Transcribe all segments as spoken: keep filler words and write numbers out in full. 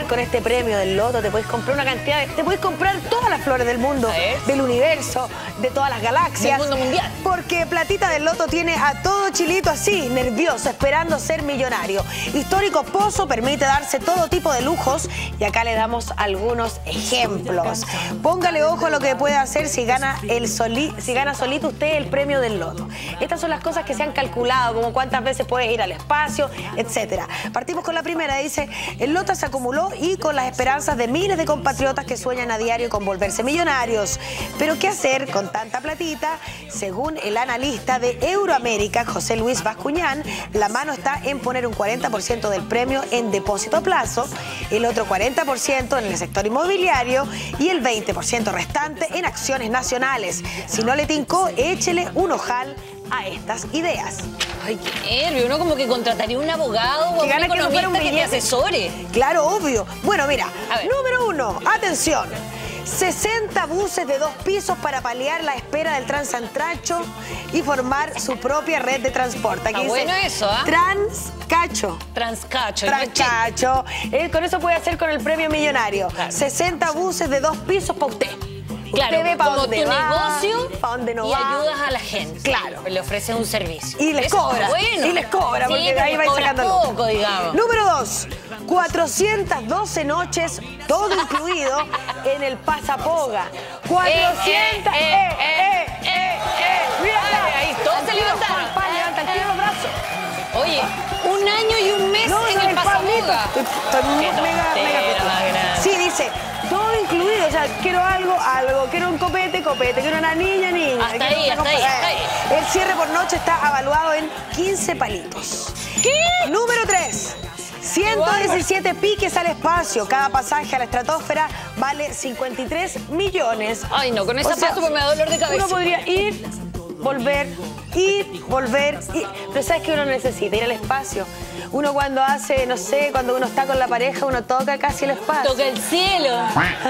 con este premio del loto, te puedes comprar una cantidad de... Te puedes comprar todas las flores del mundo, del universo, de todas las galaxias. Del mundo mundial. Porque Platita del Loto tiene a todo Chilito así, nervioso, esperando ser millonario. Histórico Pozo permite darse todo tipo de lujos y acá le damos algunos ejemplos. Póngale ojo a lo que puede hacer si gana, el soli, si gana solito usted el premio del loto. Estas son las cosas que se han calculado, como cuántas veces puedes ir al espacio, etcétera. Partimos con la primera, dice, el loto se acumuló y con las esperanzas de miles de compatriotas que sueñan a diario con volverse millonarios. Pero ¿qué hacer con tanta platita? Según el analista de Euroamérica, José Luis Bascuñán, la mano está en poner un cuarenta por ciento del premio en depósito a plazo, el otro cuarenta por ciento en el sector inmobiliario y el veinte por ciento restante en acciones nacionales. Si no le tincó, échele un ojal a estas ideas. Ay, qué nervio. Uno como que contrataría un abogado o un economista que te asesore. Claro, obvio. Bueno, mira, número uno, atención. sesenta buses de dos pisos para paliar la espera del Transantracho y formar su propia red de transporte. Aquí Está dice, bueno eso, ¿ah? Transcacho. Transcacho. Transcacho. Eh, con eso puede hacer con el premio millonario. Claro. sesenta buses de dos pisos para usted. Claro, usted ve para dónde tu va, negocio para dónde no y va. ayudas a la gente. Claro. Le ofreces un servicio. Y les eso cobra. Bueno. Y les cobra, porque sí, de ahí vais sacando poco, digamos. Número dos, cuatrocientas doce noches, todo incluido en el Pasapoga. cuatrocientas. Eh, eh, eh, eh, eh, eh. Mira acá. Ahí todos se levantaron. Papá, levanta el tiro los brazos. Oye, un año y un mes No, en no, el el Pasaboga. Estoy, estoy mega, mega, mega. Sí, dice, todo incluido, o sea, quiero algo, algo, quiero un copete, copete, quiero una niña, niña. Hasta ahí, hasta ahí, hasta ahí. El cierre por noche está avaluado en quince palitos. ¿Qué? Número tres. ciento diecisiete piques al espacio. Cada pasaje a la estratosfera vale cincuenta y tres millones. Ay, no, con esa paso me da dolor de cabeza. Uno podría ir, volver, ir, volver, ir. Pero ¿sabes qué uno necesita? Ir al espacio. Uno cuando hace, no sé, cuando uno está con la pareja, uno toca casi el espacio. Toca el cielo.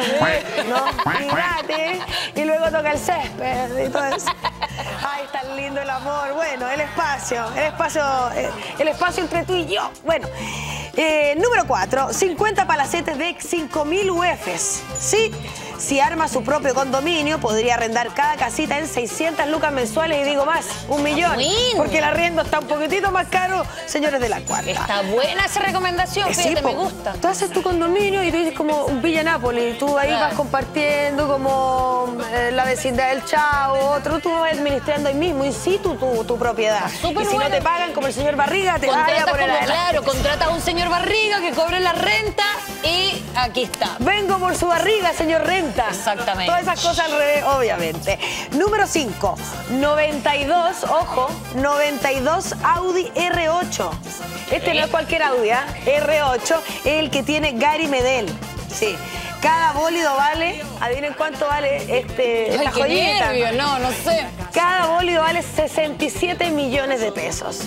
No, mirate. Y luego toca el césped y todo eso. Ay, tan lindo el amor. Bueno, el espacio, el espacio, el espacio entre tú y yo. Bueno, eh, número cuatro, cincuenta palacetes de cinco mil U Fs. ¿Sí? Si arma su propio condominio, podría arrendar cada casita en seiscientas lucas mensuales y digo más, un millón. Bueno. Porque el arriendo está un poquitito más caro, señores de la cuarta. Está buena esa recomendación, Eh, fíjate, sí, me po. gusta. Tú haces tu condominio y tú dices como un Villa Nápoles, y tú ahí Claro. vas compartiendo como eh, la vecindad del Chavo, otro tú vas administrando ahí mismo, in situ tu, tu propiedad. Súper y si bueno. no te pagan como el señor Barriga, te vaya a Contrata poner como, adelante. claro, contrata a un señor Barriga que cobre la renta y aquí está. Vengo por su barriga, señor Renta. Exactamente. Todas esas cosas al revés, obviamente. Número cinco, noventa y dos, ojo, noventa y dos Audi R ocho. Este no es cualquier Audi, ¿eh? R ocho, es el que tiene Gary Medel. Sí. Cada bólido vale, adivinen cuánto vale este, esta Ay, qué joyita. nervio, no, no sé. Cada bólido vale sesenta y siete millones de pesos.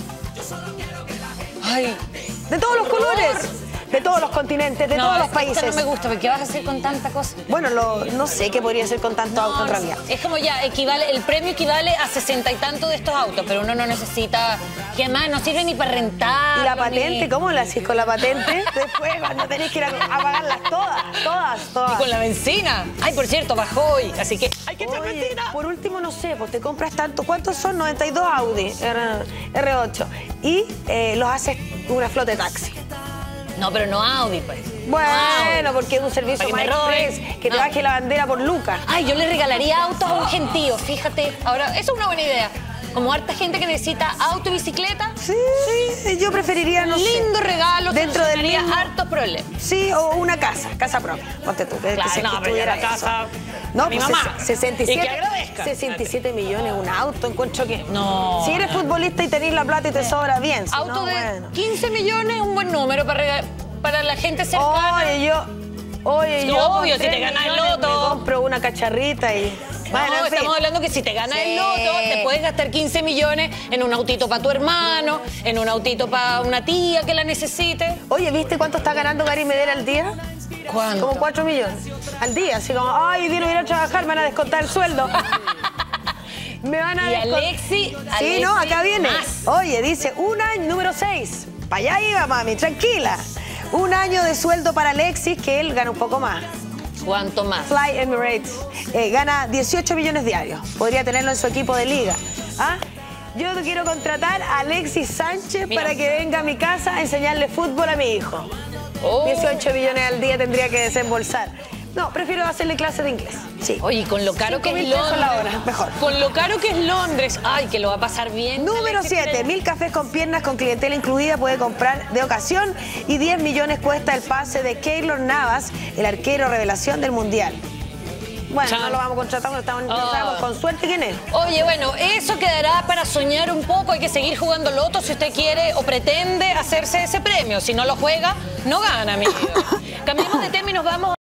Ay, De todos los colores, de todos los continentes, de no, todos los esta países. no me gusta, porque ¿qué vas a hacer con tanta cosa? Bueno, lo, no sé qué podría hacer con tanto auto en realidad. Es como ya, equivale, el premio equivale a sesenta y tanto de estos autos, pero uno no necesita, que además no sirve ni para rentar. ¿Y la patente? ¿Cómo la hacís con la patente? Después cuando tenés que ir a, a pagarlas todas, todas, todas. Y con la benzina. Ay, por cierto, bajó hoy, así que hay que echar Oye, benzina. por último, no sé, pues te compras tanto. ¿Cuántos son? noventa y dos Audi R ocho. Y eh, los haces una flota de taxi. No, pero no Audi, pues. Bueno, no Audi. porque es un servicio Para más que me roben. express, que te No. baje la bandera por lucas. Ay, yo le regalaría autos a un gentío, fíjate. Ahora, eso es una buena idea. Como harta gente que necesita auto y bicicleta. Sí, sí, yo preferiría, no sé, Lindo regalo, dentro del solucionaría mismo- hartos problemas. Sí, o una casa, casa propia. Ponte tú, que, Claro, que se no, pero estuviera ya la eso. casa, No, mi pues mamá. sesenta y siete, Y que agradezca. sesenta y siete millones, un auto, encuentro que... No. Si eres futbolista y tenés la plata y te sobra, bien. Si Auto no, de bueno. quince millones, un buen número para, rega- para la gente cercana. Oye, yo... Oye, Sí, yo obvio, con si te tres gana el millones loto. me compro una cacharrita y... Bueno, no, en fin. estamos hablando que si te ganas Sí. el loto, te puedes gastar quince millones en un autito para tu hermano, en un autito para una tía que la necesite. Oye, ¿viste cuánto está ganando Gary Medel al día? ¿Cuánto? Como cuatro millones al día. Así como, ay, dieron ir a trabajar, me van a descontar el sueldo. Me van a Y descont- Alexi, Sí, Alexi, no, acá viene. más. Oye, dice, un año número seis. Para allá iba, mami, tranquila. Un año de sueldo para Alexis, que él gana un poco más. ¿Cuánto más? Fly Emirates eh, gana dieciocho millones diarios. Podría tenerlo en su equipo de liga. ¿Ah? Yo quiero contratar a Alexis Sánchez Mira. para que venga a mi casa a enseñarle fútbol a mi hijo. Oh. dieciocho millones al día tendría que desembolsar. No, prefiero hacerle clases de inglés. Sí. Oye, con lo caro que es Londres. La hora, mejor. Con lo caro que es Londres. Ay, que lo va a pasar bien. Número siete. Mil cafés con piernas con clientela incluida puede comprar de ocasión y diez millones cuesta el pase de Keylor Navas, el arquero revelación del Mundial. Bueno, Chan. no lo vamos a contratar, estamos oh. con suerte. ¿Quién es? Oye, bueno, eso quedará para soñar un poco. Hay que seguir jugando loto si usted quiere o pretende hacerse ese premio. Si no lo juega, no gana, amigo. Cambiemos de tema y nos vamos.